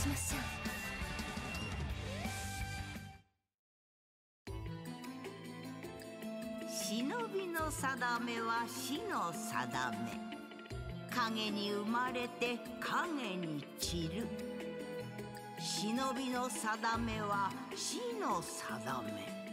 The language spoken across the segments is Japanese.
しましょう。 忍びの定めは死の定め。影に生まれて影に散る。忍びの定めは死の定め。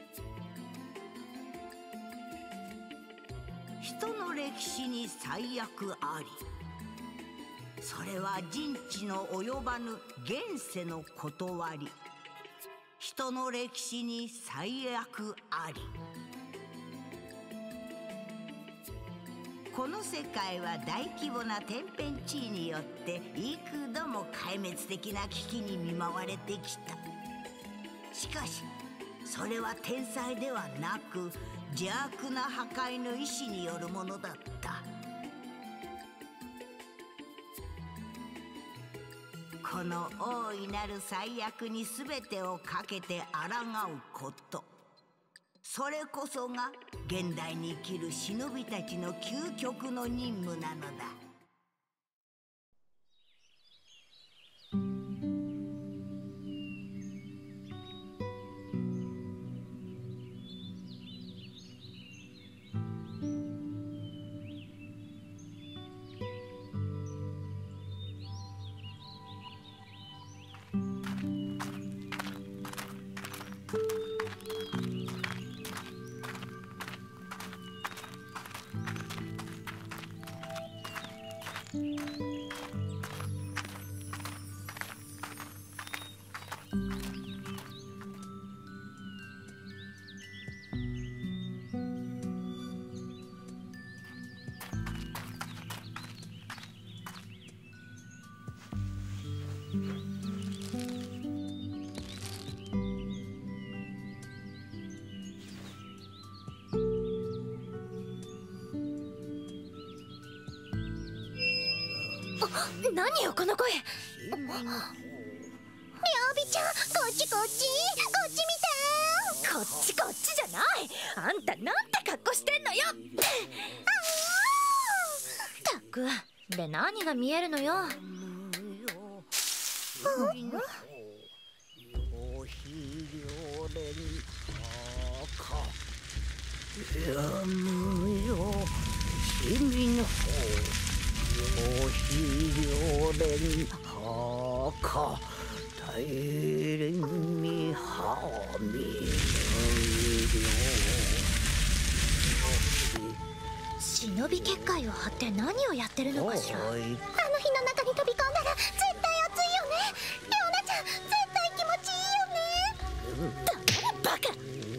人の歴史に最悪あり。それは人知の及ばぬ現世の断り。人の歴史に最悪あり。この世界は大規模な天変地異によって幾度も壊滅的な危機に見舞われてきた。しかしそれは天才ではなく邪悪な破壊の意志によるものだった。この大いなる最悪に全てをかけて抗うこと、それこそが現代に生きる忍びたちの究極の任務なのだ。 何よこの声。りょうびちゃん、こっちこっち、こっち見て。こっちこっちじゃない。あんたなんて格好してんのよ。ったく、で何が見えるのよ。忍び結界を張って何をやってるのかしら。あの火の中に飛び込んだら絶対熱いよね。レオナちゃん、絶対気持ちいいよね。だからバカ。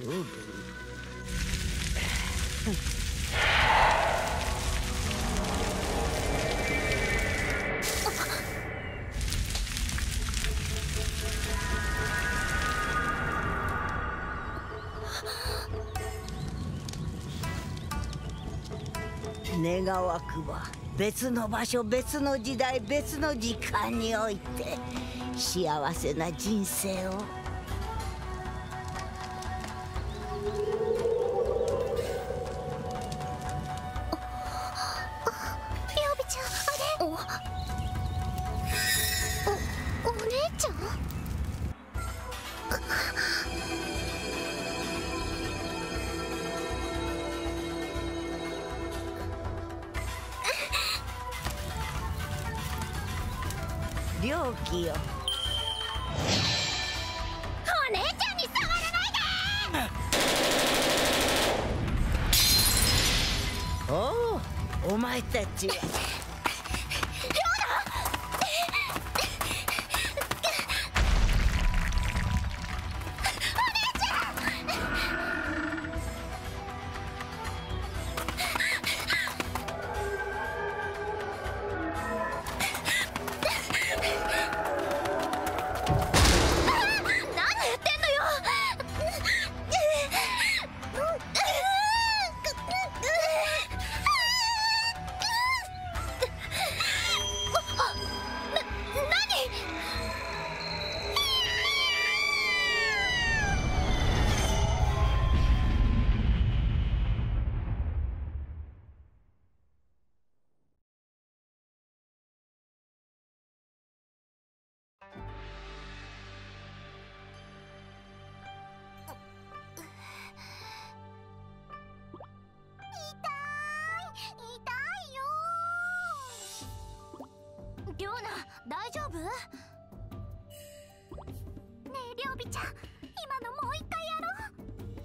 願わくば別の場所、別の時代、別の時間において幸せな人生を。りょうびちゃん、あれ。お姉ちゃん。 良気よ。 お姉ちゃんに触らないで。おお、お前たちは。 り大丈夫？ねえりょうびちゃん、今のもう一回やろう。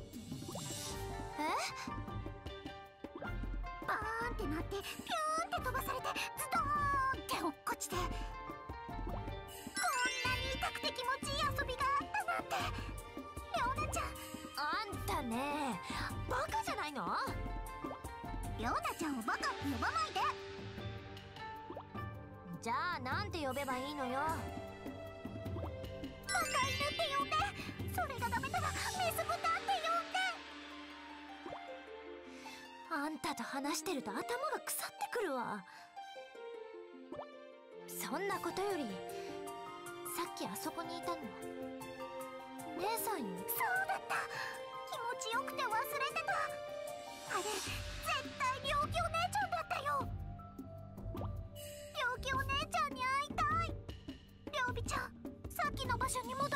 バーンってなってピューンって飛ばされてズドーンって落っこちて、こんなに痛くて気持ちいい遊びがあったなんて。レオナちゃん、あんたね、バカじゃないの？レオナちゃんをバカって呼ばないで。じゃあなんて呼べばいいのよ。バカ犬って呼んで、それがダメならメス豚って呼んで。あんたと話してると頭が腐ってくるわ。そんなことより、さっきあそこにいたの姉さんよ。そうだった、気持ちよくて忘れてた。あれ絶対病気お姉ちゃんだったよ。病気お姉ちゃんに会いたい。りょうびちゃん、さっきの場所に戻ろう。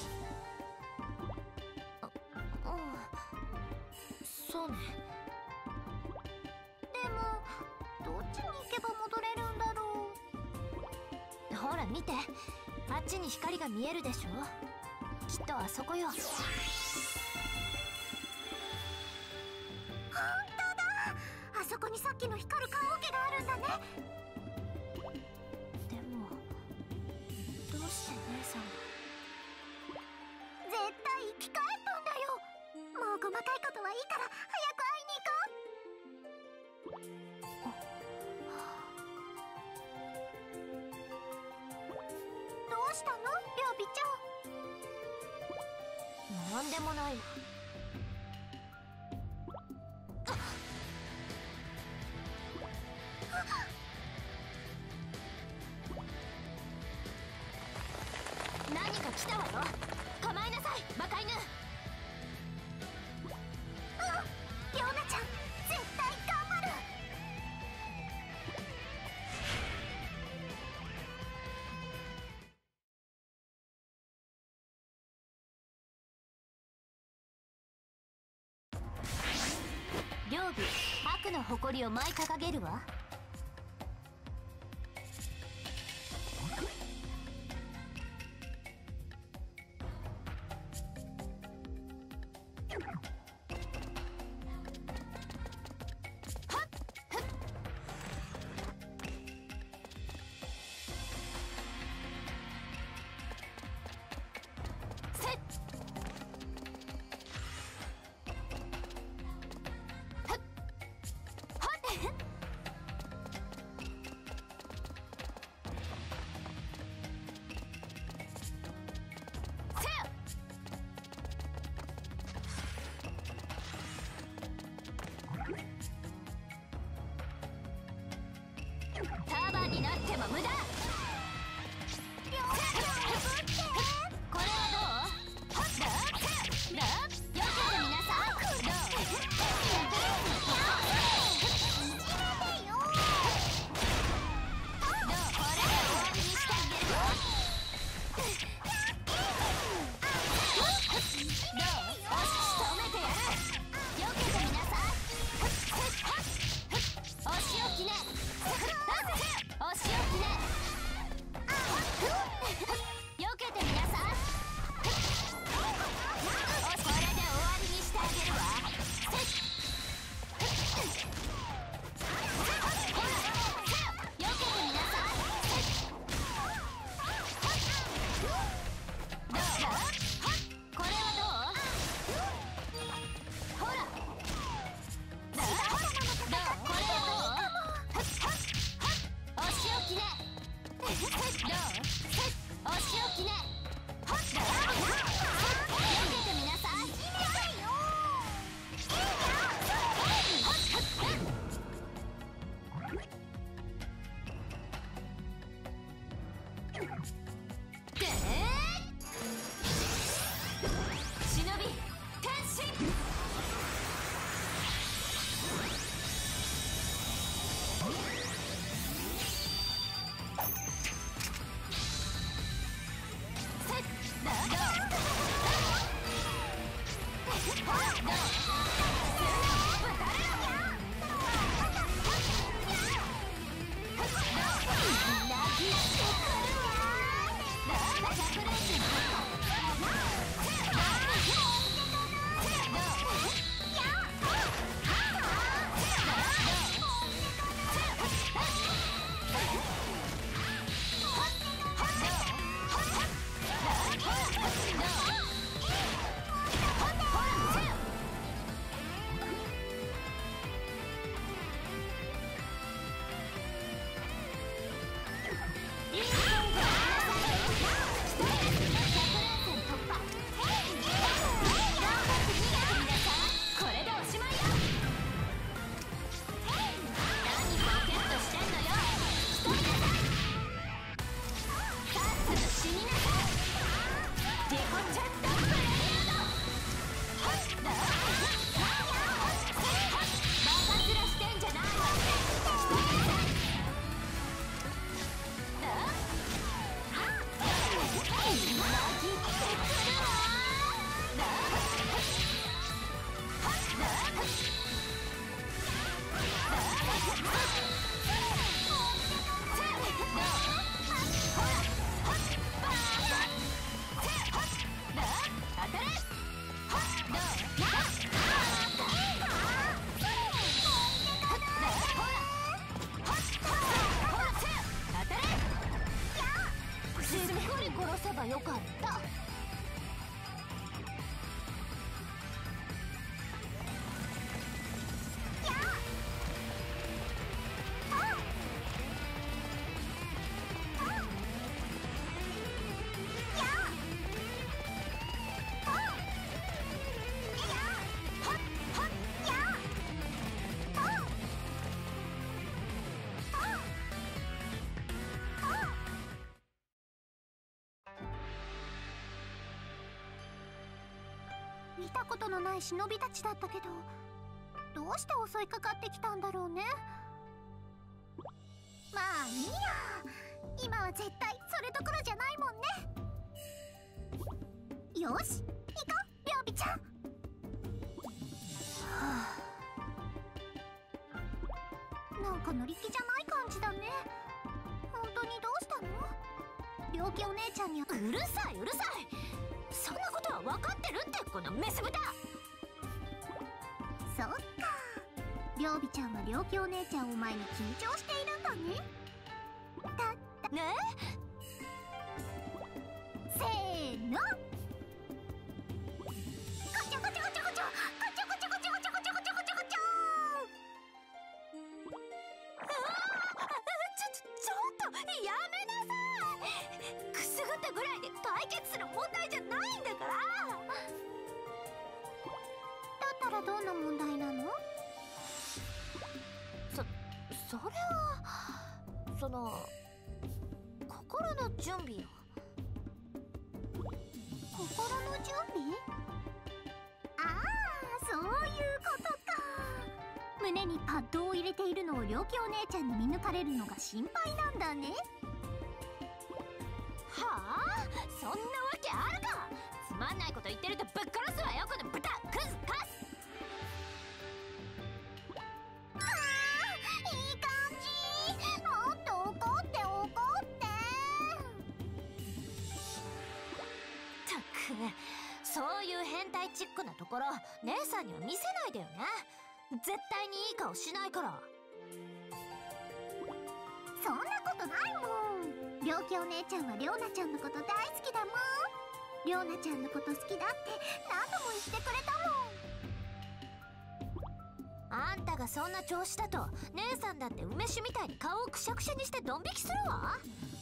そうね。でもどっちに行けば戻れるんだろう。ほら見て、あっちに光が見えるでしょ。きっとあそこよ。ほんとだ、あそこにさっきの光る棺桶があるんだね。でもどうして姉さんが。絶対生き返ったんだよ。もう細かいことはいいから早く会いに行こう。どうしたの、りょうびちゃん。なんでもないわ。何か来たわよ。構いなさい、バカ犬。レオナちゃん、絶対頑張る。両備、悪の誇りを舞い掲げるわ。タバになっても無駄。これはどう？避けてみなさい。泣きしてくる。 よかった。見たことのない忍びたちだったけど、どうして襲いかかってきたんだろうね。まあいいや、今は絶対それどころじゃないもんね。よし、行こう、りょうびちゃん。はあ、なんか乗り気じゃない感じだね。本当にどうしたの？りょうきお姉ちゃんに。うるさいうるさい、そんなことは分かってるって、このメス豚。そっか、りょうびちゃんはりょうきお姉ちゃんを前に緊張しているんだね。ねえ、せーの、こちょこちょこちょこちょ、こちょこちょこちょこちょこちょこちょこちょこちょ。ちょっとやめなさい。くすぐったぐらいで解決する問題じゃないんだから。だったらどんな問題なの？それはその心の準備よ。心の準備？ああ、そういうことか。胸にパッドを入れているのをりょうきお姉ちゃんに見抜かれるのが心配なんだね。はあ、そんなわけあるか。つまんないこと言ってるとぶっ殺すわよ、この豚クズカス。ああ、いい感じ。もっと怒って怒って。ったく、そういう変態チックなところ姉さんには見せないでよね。絶対にいい顔しないから。そんなことないもん。りょうきお姉ちゃんはりょうなちゃんのこと大好きだもん。りょうなちゃんのこと好きだって何度も言ってくれたもん。あんたがそんな調子だと姉さんだって梅酒みたいに顔をくしゃくしゃにしてドン引きするわ。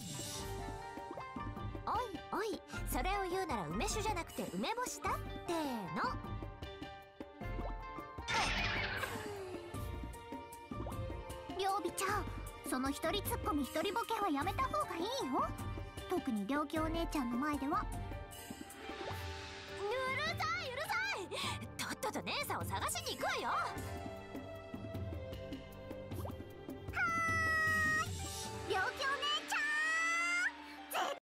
おいおい、それを言うなら梅酒じゃなくて梅干しだっての。りょうびちゃん、その一人ツッコミ一人ボケはやめた方がいいよ。特にりょうきお姉ちゃんの前では。うるさいうるさい、とっとと姉さんを探しに行くわよ。はーい、りょうきお姉